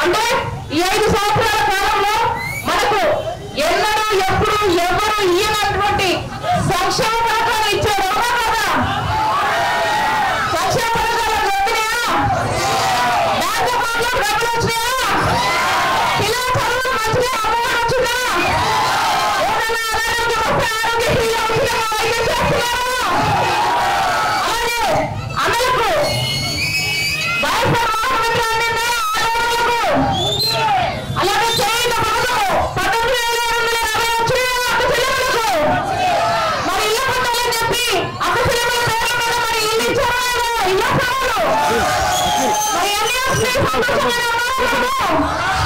అంటే ఈ 5 సంవత్సరాల కాలంలో మనకు ఎన్నడూ ఎప్పుడు ఎవరు ఇయ్యనటువంటి సంక్షేమ పథకాలు ఇచ్చారు. అవునా కదా? సంక్షేమ పథకాలు వచ్చినాయా? బ్యాంక్ అకౌంట్లో డబ్బులు వచ్చినాయా? పిల్లల చదువులు మంచిగా అమ్మవారు వచ్చిందా? ఏదైనా అనారోగ్యం వస్తే ఆరోగ్యశ్రీలో ఉచితంగా వైద్యం చేస్తున్నారా? అలాగే అమలుకు వైఎస్ఆర్ మహామంత్రి అందిందా? అలాగే చేయుత పథకం 18,750 వచ్చినాయా అక్క చెల్లెమ్మలకు? మరి ఇళ్ల పట్టాలని చెప్పి అక్క చెల్లెమ్మల పేర్ల మీద మరి ఇల్లు ఇచ్చారా? ఇళ్ల స్థలాలు మరి ఎన్ని వస్తున్నాయి? సంతోషంగా ఉన్నారా?